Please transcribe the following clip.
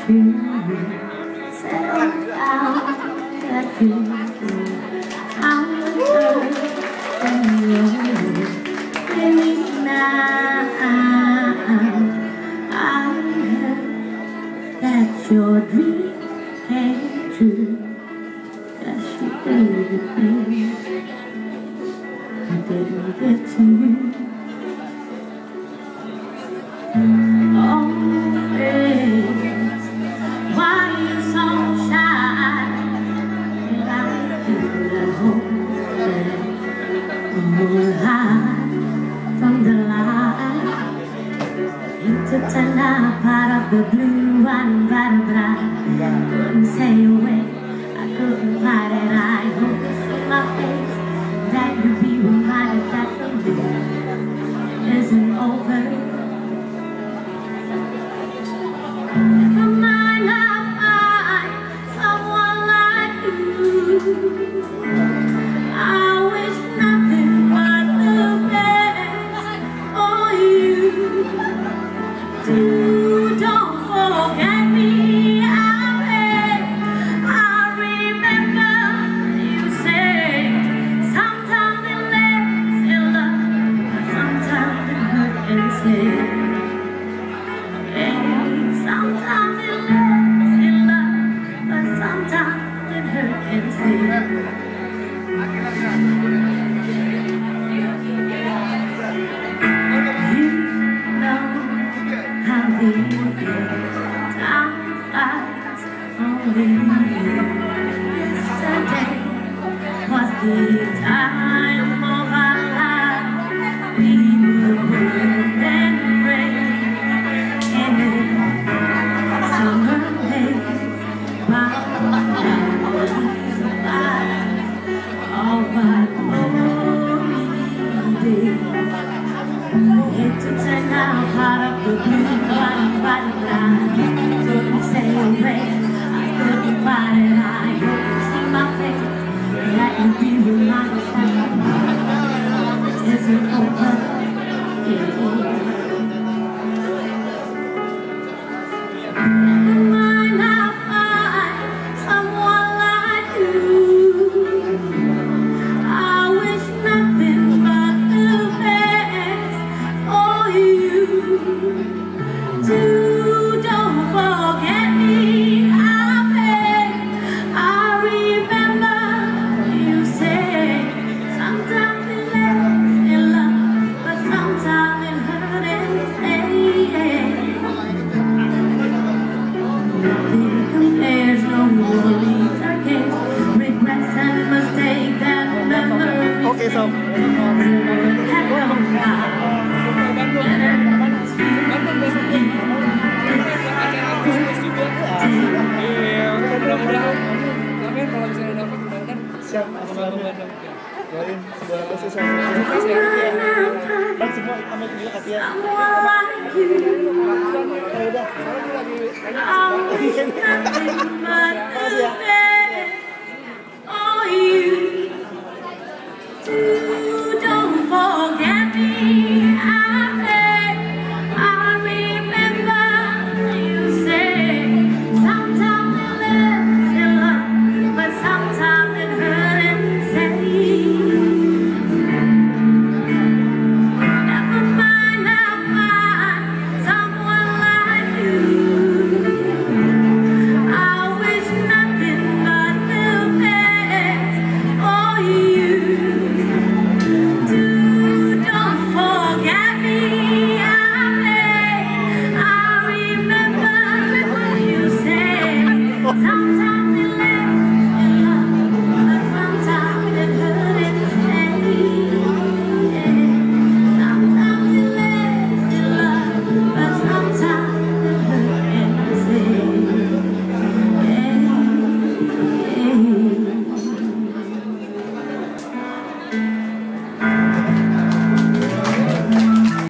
you settle down, that you I'm better than you. Baby, now I heard that your dream came true. That she gave you things I didn't get to you. Oh, babe, why you so shy? And I could hope that hide from the light. You took time out of the blue and bright, but I couldn't stay away. I couldn't fight it. I hope you see my face, that you be reminded that the day isn't over. Never mind, I'll find someone like you. I wish nothing but the best for you. Don't forget me, I beg. I remember you say sometimes it lasts in love, but sometimes it hurts and stay. Sometimes it lasts in love, but sometimes it hurts and stay. You know how the time flies only you. Yesterday was the time of our lives. We were born and raised in it. Summer days, memories of life, all but glory days. It took time out of the blue and bright light. Couldn't stay away, I couldn't fight it. I hope you see my face, that you be reminded that the isn't over. Never mind, I'll find someone like you. I wish nothing but the best for you. Don't forget me, I beg. I remember you say sometimes it lasts in love, but sometimes it hurts and stays. Nothing compares, no worries or cares, regrets and mistakes and memories. Okay, so mudah-mudahan amin kalau misalnya dapat dibantu siap selalu doain segala sesuatu dan semua pamit dulu kasih ya udah don't forget me, I beg. I remember you say sometimes it lasts in love, but sometimes it hurts and stays. Never mind, I'll find someone like you. I wish nothing but the best for you. Don't forget me, I beg. I remember you say sometimes